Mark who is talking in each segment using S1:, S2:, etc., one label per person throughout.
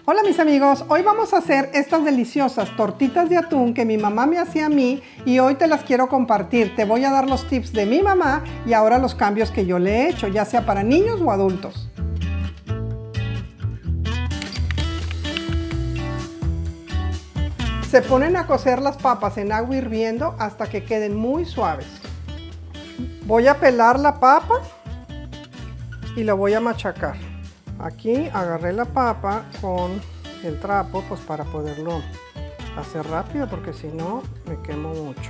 S1: Hola mis amigos, hoy vamos a hacer estas deliciosas tortitas de atún que mi mamá me hacía a mí y hoy te las quiero compartir. Te voy a dar los tips de mi mamá y ahora los cambios que yo le he hecho, ya sea para niños o adultos. Se ponen a cocer las papas en agua hirviendo hasta que queden muy suaves. Voy a pelar la papa y la voy a machacar. Aquí agarré la papa con el trapo pues para poderlo hacer rápido porque si no me quemo mucho.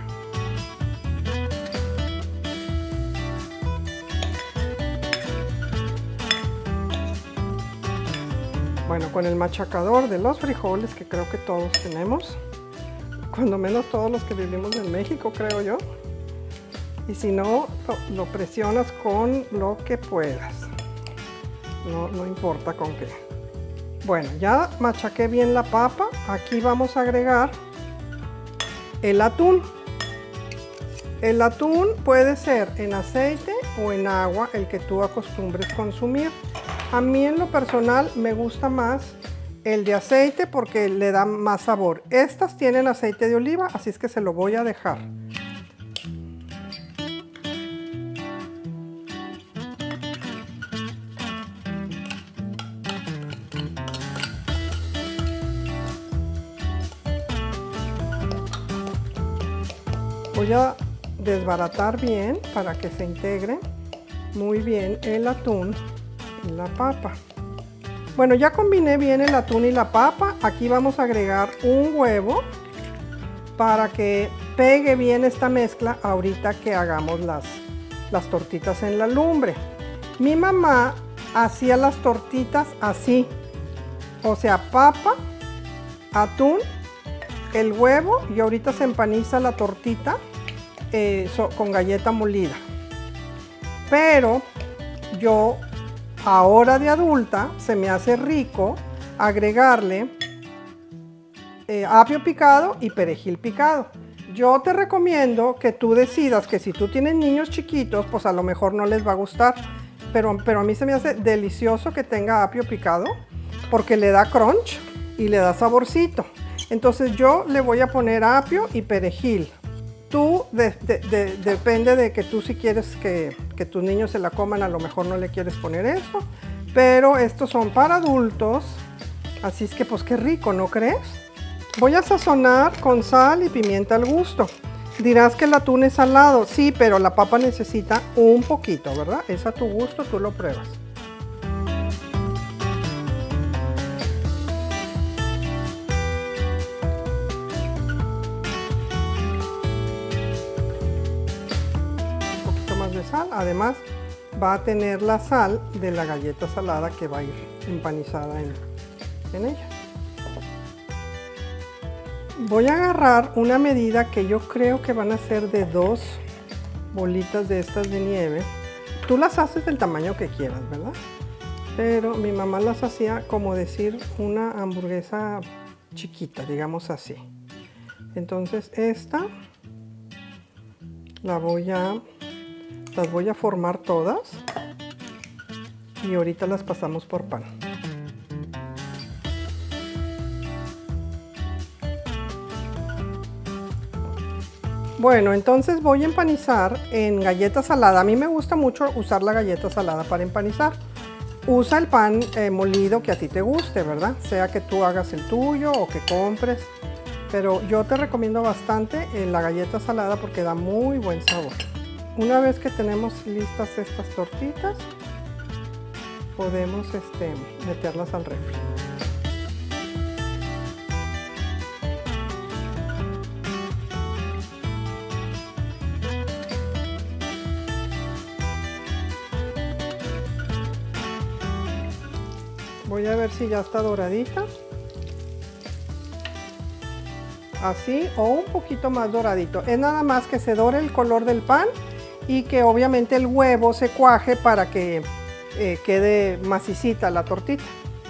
S1: Bueno, con el machacador de los frijoles que creo que todos tenemos, cuando menos todos los que vivimos en México creo yo, y si no lo presionas con lo que puedas. No importa con qué. Bueno, ya machaqué bien la papa. Aquí vamos a agregar el atún. El atún puede ser en aceite o en agua, el que tú acostumbres consumir. A mí en lo personal me gusta más el de aceite porque le da más sabor. Estas tienen aceite de oliva, así es que se lo voy a dejar. Voy a desbaratar bien para que se integre muy bien el atún y la papa. Bueno, ya combiné bien el atún y la papa. Aquí vamos a agregar un huevo para que pegue bien esta mezcla ahorita que hagamos las tortitas en la lumbre. Mi mamá hacía las tortitas así, o sea, papa, atún, el huevo y ahorita se empaniza la tortita con galleta molida. Pero yo ahora de adulta se me hace rico agregarle apio picado y perejil picado. Yo te recomiendo que tú decidas que si tú tienes niños chiquitos, pues a lo mejor no les va a gustar, pero a mí se me hace delicioso que tenga apio picado porque le da crunch y le da saborcito. Entonces yo le voy a poner apio y perejil. Tú, depende de que tú si quieres que tus niños se la coman, a lo mejor no le quieres poner esto, pero estos son para adultos, así es que pues qué rico, ¿no crees? Voy a sazonar con sal y pimienta al gusto. Dirás que el atún es salado, sí, pero la papa necesita un poquito, ¿verdad? Es a tu gusto, tú lo pruebas. De sal, además va a tener la sal de la galleta salada que va a ir empanizada en ella. Voy a agarrar una medida que yo creo que van a ser de 2 bolitas de estas de nieve. Tú las haces del tamaño que quieras, ¿verdad? Pero mi mamá las hacía como decir una hamburguesa chiquita, digamos así. Entonces esta las voy a formar todas y ahorita las pasamos por pan. Bueno, entonces voy a empanizar en galleta salada. A mí me gusta mucho usar la galleta salada para empanizar. Usa el pan molido que a ti te guste, ¿verdad? Sea que tú hagas el tuyo o que compres. Pero yo te recomiendo bastante la galleta salada porque da muy buen sabor. Una vez que tenemos listas estas tortitas, podemos meterlas al refri. Voy a ver si ya está doradita. Así o un poquito más doradito. Es nada más que se dore el color del pan y que obviamente el huevo se cuaje para que quede macicita la tortita.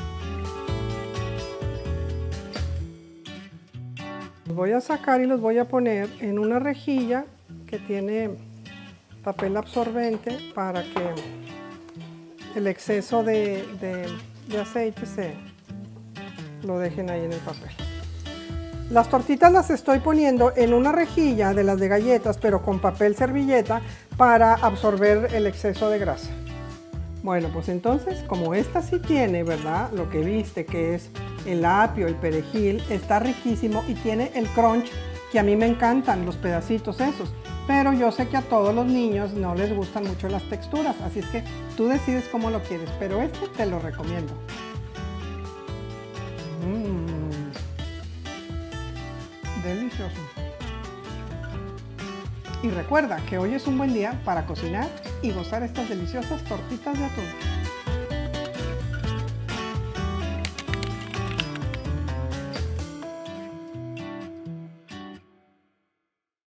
S1: Los voy a sacar y los voy a poner en una rejilla que tiene papel absorbente para que el exceso de aceite lo dejen ahí en el papel. Las tortitas las estoy poniendo en una rejilla de las de galletas, pero con papel servilleta para absorber el exceso de grasa. Bueno, pues entonces, como esta sí tiene, ¿verdad? Lo que viste, que es el apio, el perejil, está riquísimo y tiene el crunch que a mí me encantan, los pedacitos esos. Pero yo sé que a todos los niños no les gustan mucho las texturas, así es que tú decides cómo lo quieres, pero este te lo recomiendo. Delicioso. Y recuerda que hoy es un buen día para cocinar y gozar estas deliciosas tortitas de atún.